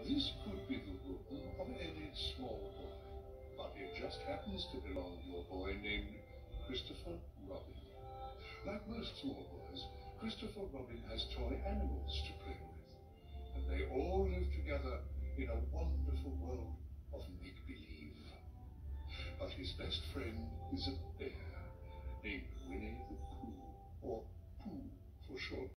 This could be the room of any small boy, but it just happens to belong to a boy named Christopher Robin. Like most small boys, Christopher Robin has toy animals to play with, and they all live together in a wonderful world of make-believe. But his best friend is a bear named Winnie the Pooh, or Pooh for short.